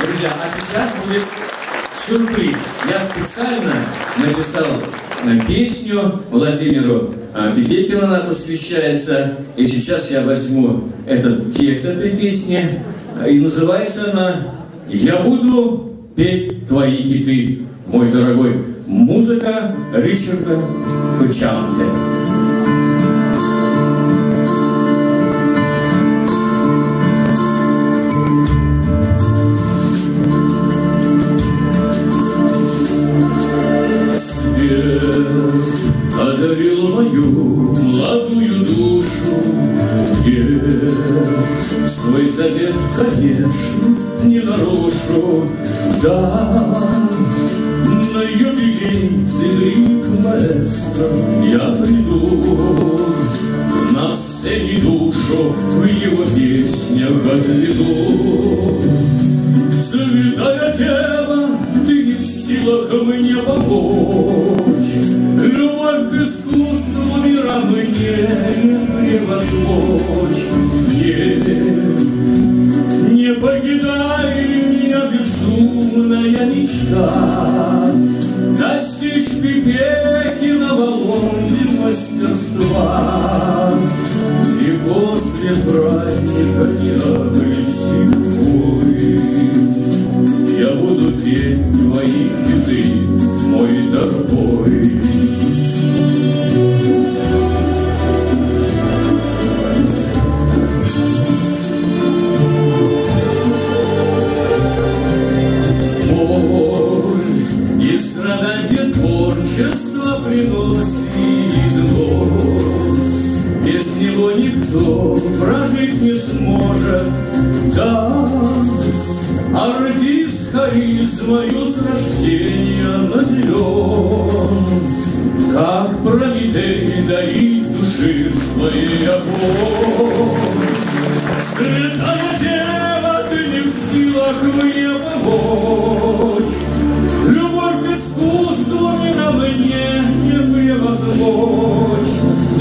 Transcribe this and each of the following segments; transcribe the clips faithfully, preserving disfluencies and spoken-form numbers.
Друзья, а сейчас будет сюрприз. Я специально написал песню Владимиру Пипекину, она посвящается. И сейчас я возьму этот текст этой песни. И называется она «Я буду петь твои хиты, мой дорогой». Музыка Ричарда Кочианте. Озарил мою молодую душу, где свой завет, конечно, не нарушу. Да, на юбилей ЦДРИ к маэстро я приду, на сцене душу в его песнях отведу. Святая Дева, ты не в силах мне помочь, любовь к искусству мира мне не возмочь. Не, не покидай меня, безумная мечта, достичь Пипекина Володи мастерства. И после праздника не обрести твой, я буду петь твои хиты, мой дорогой. Мой, и страдания творчества приносит боль. Без него никто прожить не сможет. Да, артист харизмою с рождения наделен, как Прометей дарит души своей огонь. Святая Дева, ты не в силах мне помочь, любовь к искусству мира мне не превозмочь.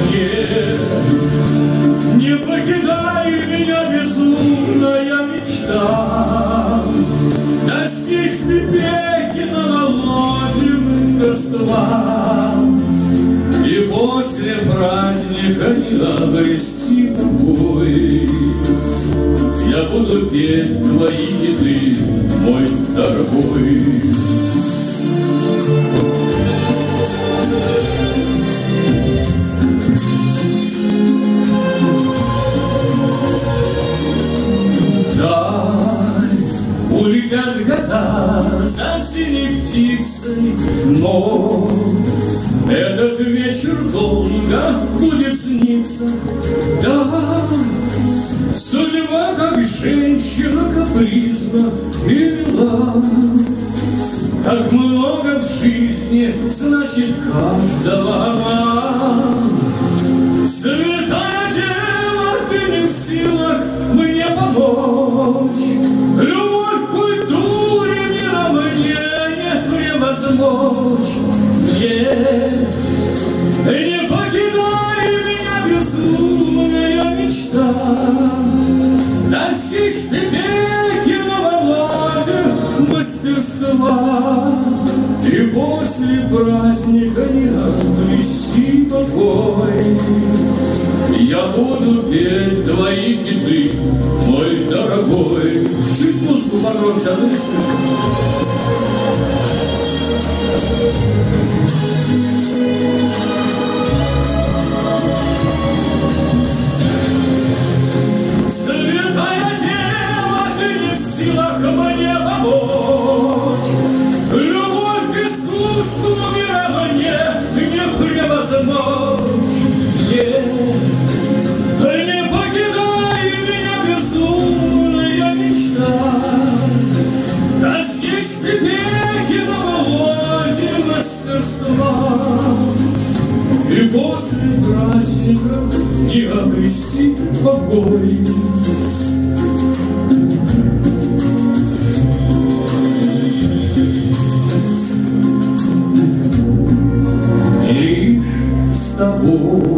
Не, не покидай меня, безумная мечта, достичь Пипекина Володи мастерства. И после праздника не обрести покой, я буду петь твои хиты, мой дорогой. Дай, улетят года за синей птицей, но этот вечер долго будет сниться. Да, судьба, как женщина капризна, пила, как много в жизни значит каждого она. Святая Дева, ты не в силах мне помочь, любовь к культуре мира мне не превозмочь. Не, не покидай меня, безумная мечта, достичь Пипекина Володи мастерства. И после праздника не обрести покой, я буду петь твои хиты, мой дорогой. Чуть музыку погромче, а то не слышу. Святая Дева, ты не в силах мне помочь, любовь к искусству мира мне не превозмочь. Не, не покидай меня, безумная мечта, достичь Пипекина Володи мастерства. И после праздника не обрести покой, лишь с тобой